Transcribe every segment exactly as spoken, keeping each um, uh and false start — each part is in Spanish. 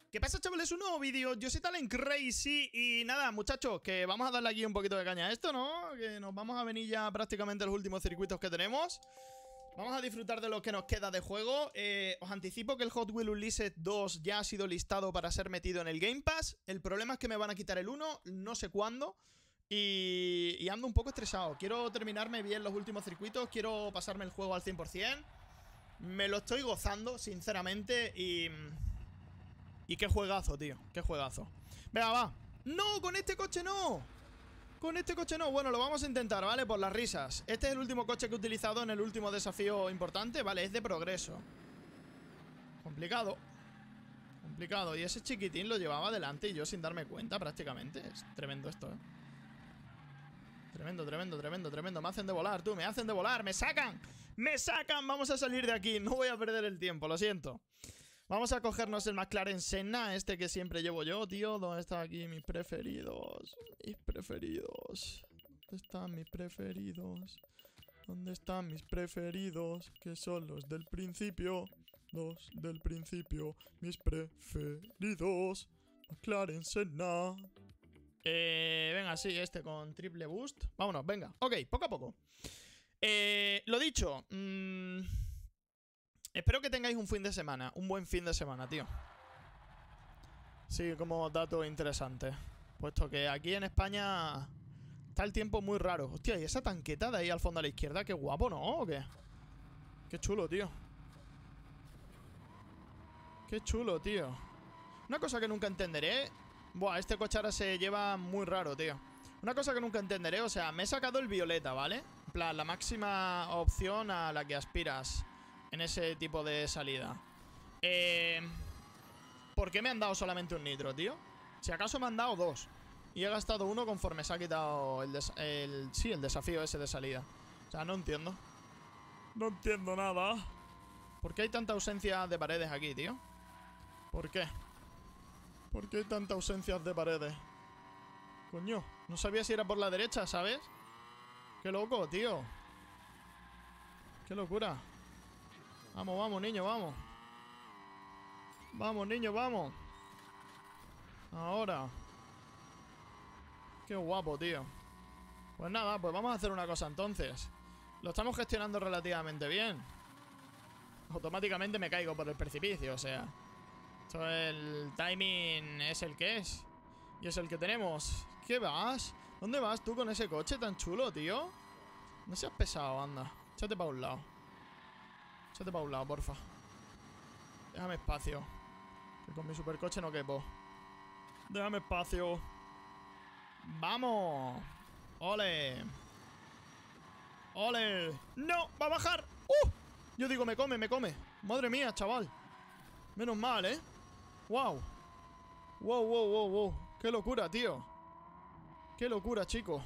¿Qué pasa, chavales? Un nuevo vídeo. Yo soy Talent Crazy. Y nada, muchachos, que vamos a darle aquí un poquito de caña a esto, ¿no? Que nos vamos a venir ya prácticamente los últimos circuitos que tenemos. Vamos a disfrutar de lo que nos queda de juego. eh, Os anticipo que el Hot Wheels Unleashed dos ya ha sido listado para ser metido en el Game Pass. El problema es que me van a quitar el uno, no sé cuándo. Y, y ando un poco estresado. Quiero terminarme bien los últimos circuitos. Quiero pasarme el juego al cien por cien. Me lo estoy gozando, sinceramente. Y... Y qué juegazo, tío. Qué juegazo. Venga, va. ¡No! ¡Con este coche no! Con este coche no. Bueno, lo vamos a intentar, ¿vale? Por las risas. Este es el último coche que he utilizado en el último desafío importante. Vale, es de progreso. Complicado. Complicado. Y ese chiquitín lo llevaba adelante y yo sin darme cuenta prácticamente. Es tremendo esto, ¿eh? Tremendo, tremendo, tremendo, tremendo. Me hacen de volar, tú. Me hacen de volar. ¡Me sacan! ¡Me sacan! Vamos a salir de aquí. No voy a perder el tiempo, lo siento. Vamos a cogernos el McLaren Senna, este que siempre llevo yo, tío. ¿Dónde están aquí mis preferidos? Mis preferidos. ¿Dónde están mis preferidos? ¿Dónde están mis preferidos? Que son los del principio. Los del principio. Mis preferidos. McLaren Senna. Eh, venga, sí, este con triple boost. Vámonos, venga. Ok, poco a poco. Eh, lo dicho. Mmm... Espero que tengáis un fin de semana. Un buen fin de semana, tío. Sí, como dato interesante. Puesto que aquí en España está el tiempo muy raro. Hostia, y esa tanqueta de ahí al fondo a la izquierda, qué guapo, ¿no? ¿O qué? Qué chulo, tío. Qué chulo, tío. Una cosa que nunca entenderé. Buah, este coche ahora se lleva muy raro, tío. Una cosa que nunca entenderé, o sea, me he sacado el violeta, ¿vale? En plan, la máxima opción a la que aspiras en ese tipo de salida. Eh, ¿Por qué me han dado solamente un nitro, tío? Si acaso me han dado dos. Y he gastado uno conforme se ha quitado el, el... Sí, el desafío ese de salida. O sea, no entiendo. No entiendo nada. ¿Por qué hay tanta ausencia de paredes aquí, tío? ¿Por qué? ¿Por qué hay tanta ausencia de paredes? Coño, no sabía si era por la derecha, ¿sabes? Qué loco, tío. Qué locura. Vamos, vamos, niño, vamos. Vamos, niño, vamos. Ahora. Qué guapo, tío. Pues nada, pues vamos a hacer una cosa entonces. Lo estamos gestionando relativamente bien. Automáticamente me caigo por el precipicio, o sea. Esto, el timing es el que es. Y es el que tenemos. ¿Qué vas? ¿Dónde vas tú con ese coche tan chulo, tío? No seas pesado, anda. Échate para un lado. Échate para un lado, porfa. Déjame espacio. Que con mi supercoche no quepo. Déjame espacio. ¡Vamos! ¡Ole! ¡Ole! ¡No! ¡Va a bajar! ¡Uh! Yo digo, me come, me come. Madre mía, chaval. Menos mal, ¿eh? ¡Wow! ¡Wow, wow, wow, wow! ¡Qué locura, tío! ¡Qué locura, chico!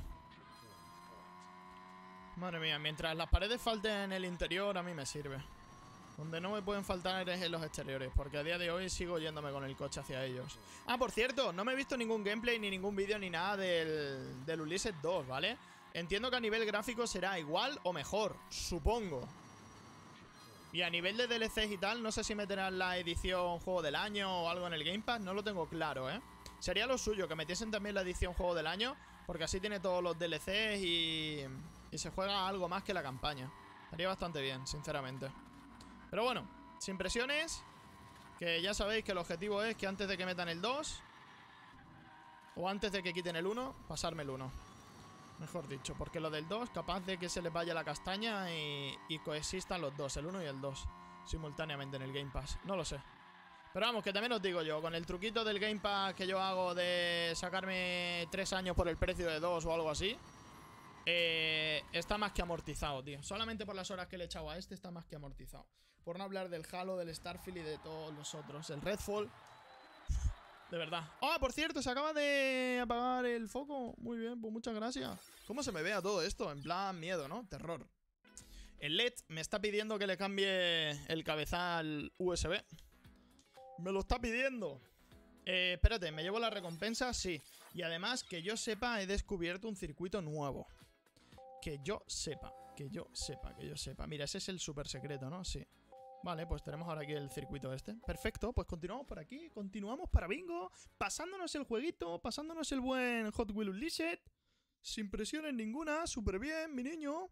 Madre mía, mientras las paredes falten en el interior, a mí me sirve. Donde no me pueden faltar es en los exteriores, porque a día de hoy sigo yéndome con el coche hacia ellos. Ah, por cierto, no me he visto ningún gameplay, ni ningún vídeo, ni nada del, del Unleashed dos, ¿vale? Entiendo que a nivel gráfico será igual o mejor, supongo. Y a nivel de D L Cs y tal, no sé si meterán la edición Juego del Año o algo en el Game Pass, no lo tengo claro, ¿eh? Sería lo suyo, que metiesen también la edición Juego del Año, porque así tiene todos los D L Cs y, y se juega algo más que la campaña. Estaría bastante bien, sinceramente. Pero bueno, sin presiones. Que ya sabéis que el objetivo es que antes de que metan el dos, o antes de que quiten el uno, pasarme el uno. Mejor dicho, porque lo del dos, capaz de que se les vaya la castaña y, y coexistan los dos, el uno y el dos, simultáneamente en el Game Pass. No lo sé. Pero vamos, que también os digo yo, con el truquito del Game Pass que yo hago de sacarme tres años por el precio de dos o algo así, eh, está más que amortizado, tío. Solamente por las horas que le he echado a este está más que amortizado. Por no hablar del Halo, del Starfield y de todos los otros. El Redfall. De verdad. Ah, por cierto, se acaba de apagar el foco. Muy bien, pues muchas gracias. ¿Cómo se me vea todo esto? En plan miedo, ¿no? Terror. El L E D me está pidiendo que le cambie el cabezal U S B. Me lo está pidiendo. Eh, espérate, ¿me llevo la recompensa? Sí. Y además, que yo sepa, he descubierto un circuito nuevo. Que yo sepa, que yo sepa, que yo sepa. Mira, ese es el super secreto, ¿no? Sí. Vale, pues tenemos ahora aquí el circuito este. Perfecto, pues continuamos por aquí. Continuamos para bingo. Pasándonos el jueguito. Pasándonos el buen Hot Wheels Unleashed. Sin presiones ninguna. Súper bien, mi niño.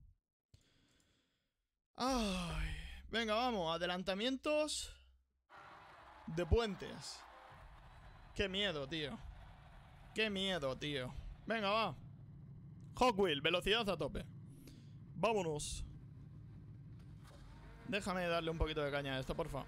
Ay. Venga, vamos. Adelantamientos de puentes. Qué miedo, tío. Qué miedo, tío. Venga, va. Hot Wheels, velocidad a tope. Vámonos. Déjame darle un poquito de caña a esto, porfa.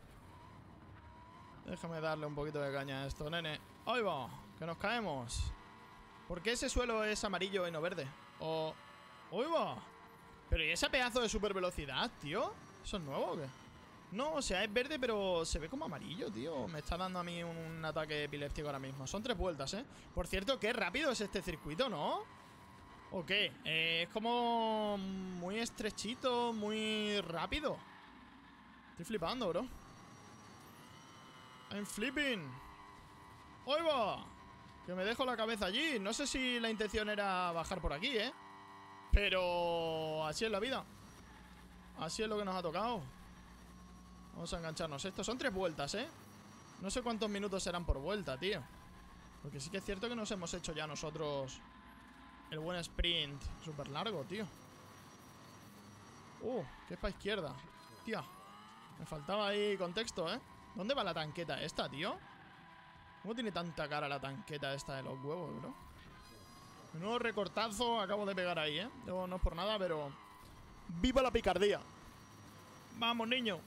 Déjame darle un poquito de caña a esto, nene. ¡Ahí va! ¡Que nos caemos! ¿Por qué ese suelo es amarillo y no verde? O... ¡Ahí va! Pero ¿y ese pedazo de super velocidad, tío? ¿Eso es nuevo o qué? No, o sea, es verde, pero se ve como amarillo, tío. Me está dando a mí un, un ataque epiléptico ahora mismo. Son tres vueltas, ¿eh? Por cierto, qué rápido es este circuito, ¿no? ¿O qué? Eh, es como muy estrechito, muy rápido. Estoy flipando, bro. I'm flipping. ¡Ahí va! Que me dejo la cabeza allí. No sé si la intención era bajar por aquí, ¿eh? Pero así es la vida. Así es lo que nos ha tocado. Vamos a engancharnos esto. Son tres vueltas, ¿eh? No sé cuántos minutos serán por vuelta, tío. Porque sí que es cierto que nos hemos hecho ya nosotros el buen sprint súper largo, tío. Uh, que es para izquierda. Tía, me faltaba ahí contexto, ¿eh? ¿Dónde va la tanqueta esta, tío? ¿Cómo tiene tanta cara la tanqueta esta de los huevos, bro? Menudo recortazo acabo de pegar ahí, ¿eh? No, no es por nada, pero... ¡viva la picardía! ¡Vamos, niño!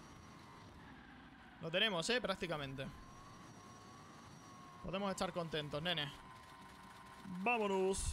Lo tenemos, ¿eh? Prácticamente. Podemos estar contentos, nene. ¡Vámonos!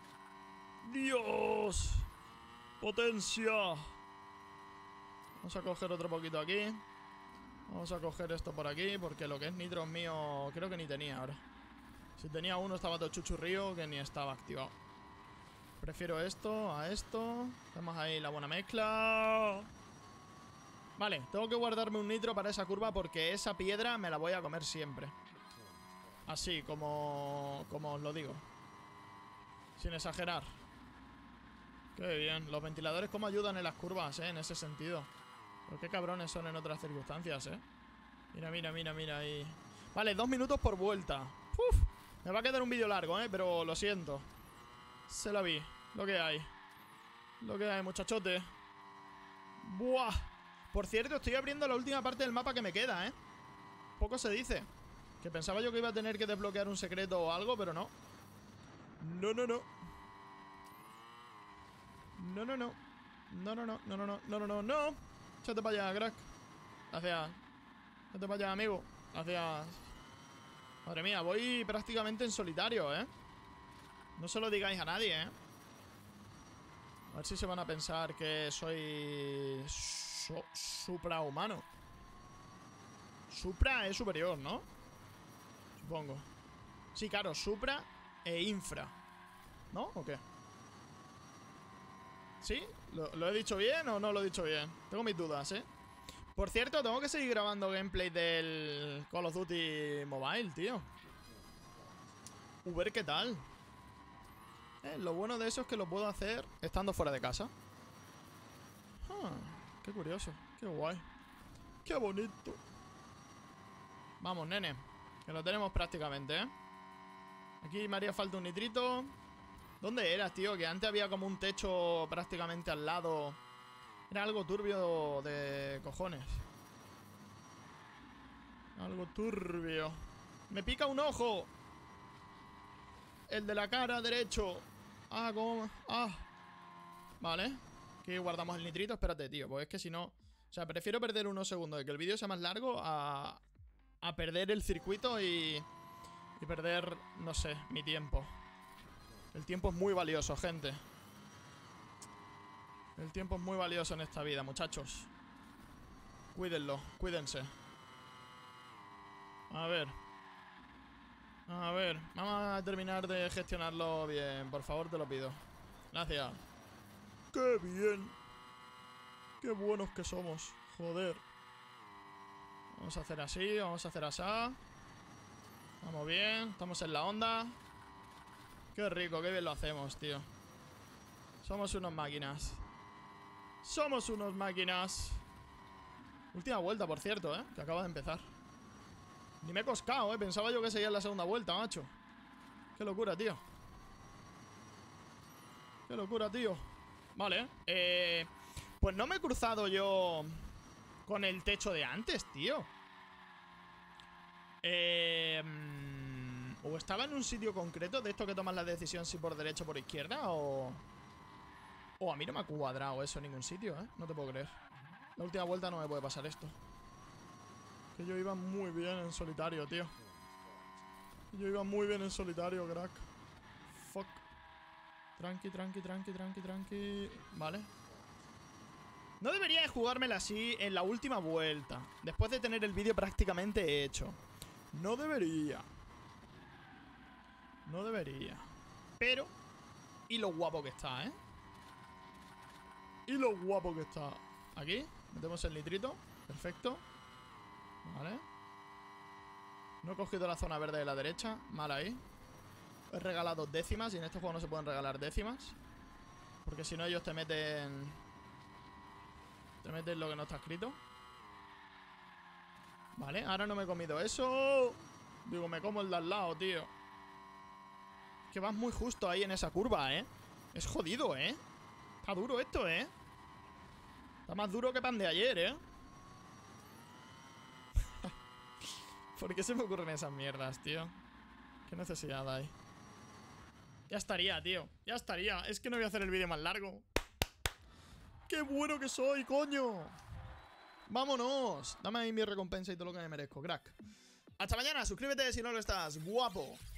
¡Dios! ¡Potencia! Vamos a coger otro poquito aquí. Vamos a coger esto por aquí, porque lo que es nitro mío creo que ni tenía ahora. Si tenía uno estaba todo chuchurrío, que ni estaba activado. Prefiero esto a esto. Tenemos ahí la buena mezcla. Vale, tengo que guardarme un nitro para esa curva porque esa piedra me la voy a comer siempre. Así, como, como os lo digo. Sin exagerar. Qué bien. Los ventiladores cómo ayudan en las curvas, ¿eh? En ese sentido. Pero qué cabrones son en otras circunstancias, ¿eh? Mira, mira, mira, mira ahí. Vale, dos minutos por vuelta. Uf, me va a quedar un vídeo largo, ¿eh? Pero lo siento. Se la vi. Lo que hay. Lo que hay, muchachote. Buah. Por cierto, estoy abriendo la última parte del mapa que me queda, ¿eh? Poco se dice. Que pensaba yo que iba a tener que desbloquear un secreto o algo, pero no. No, no, no. No, no, no. No, no, no, no, no, no, no, no, no, no. Échate para allá, crack. Gracias. Échate para allá, amigo. Gracias. Madre mía, voy prácticamente en solitario, ¿eh? No se lo digáis a nadie, ¿eh? A ver si se van a pensar que soy... So suprahumano. Supra es superior, ¿no? Supongo. Sí, claro, supra e infra. ¿No? ¿O qué? ¿Sí? ¿Lo, ¿Lo he dicho bien o no lo he dicho bien? Tengo mis dudas, ¿eh? Por cierto, tengo que seguir grabando gameplay del Call of Duty Mobile, tío. Uber, ¿qué tal? Eh, lo bueno de eso es que lo puedo hacer estando fuera de casa. Ah, qué curioso, qué guay. Qué bonito. Vamos, nene, que lo tenemos prácticamente, ¿eh? Aquí me haría falta un nitrito. ¿Dónde eras, tío? Que antes había como un techo prácticamente al lado. Era algo turbio de cojones. Algo turbio. ¡Me pica un ojo! El de la cara derecho. Ah, ¿cómo? Ah. Vale. Aquí guardamos el nitrito. Espérate, tío. Pues es que si no... O sea, prefiero perder unos segundos de que el vídeo sea más largo a... A perder el circuito y... Y perder, no sé, mi tiempo. El tiempo es muy valioso, gente. El tiempo es muy valioso en esta vida, muchachos. Cuídenlo, cuídense. A ver. A ver, vamos a terminar de gestionarlo bien. Por favor, te lo pido. Gracias. ¡Qué bien! ¡Qué buenos que somos! Joder. Vamos a hacer así, vamos a hacer así. Vamos bien, estamos en la onda. Qué rico, qué bien lo hacemos, tío. Somos unos máquinas. Somos unos máquinas. Última vuelta, por cierto, ¿eh? Que acaba de empezar. Ni me he coscado, ¿eh? Pensaba yo que seguía en la segunda vuelta, macho. Qué locura, tío. Qué locura, tío. Vale, eh... pues no me he cruzado yo con el techo de antes, tío. Eh... O estaba en un sitio concreto de esto que tomas la decisión si por derecha o por izquierda, o... O a mí no me ha cuadrado eso en ningún sitio, ¿eh? No te puedo creer. La última vuelta no me puede pasar esto. Que yo iba muy bien en solitario, tío. Yo iba muy bien en solitario, crack. Fuck. Tranqui, tranqui, tranqui, tranqui, tranqui. Vale. No debería de jugármela así en la última vuelta, después de tener el vídeo prácticamente hecho. No debería. No debería. Pero... y lo guapo que está, ¿eh? Y lo guapo que está. Aquí, metemos el nitrito. Perfecto. Vale. No he cogido la zona verde de la derecha. Mal ahí. He regalado décimas y en este juego no se pueden regalar décimas. Porque si no ellos te meten... Te meten lo que no está escrito. Vale, ahora no me he comido eso. Digo, me como el de al lado, tío. Que vas muy justo ahí en esa curva, ¿eh? Es jodido, ¿eh? Está duro esto, ¿eh? Está más duro que pan de ayer, ¿eh? ¿Por qué se me ocurren esas mierdas, tío? ¿Qué necesidad hay? Ya estaría, tío. Ya estaría. Es que no voy a hacer el vídeo más largo. ¡Qué bueno que soy, coño! ¡Vámonos! Dame ahí mi recompensa y todo lo que me merezco, crack. Hasta mañana. Suscríbete si no lo estás. Guapo.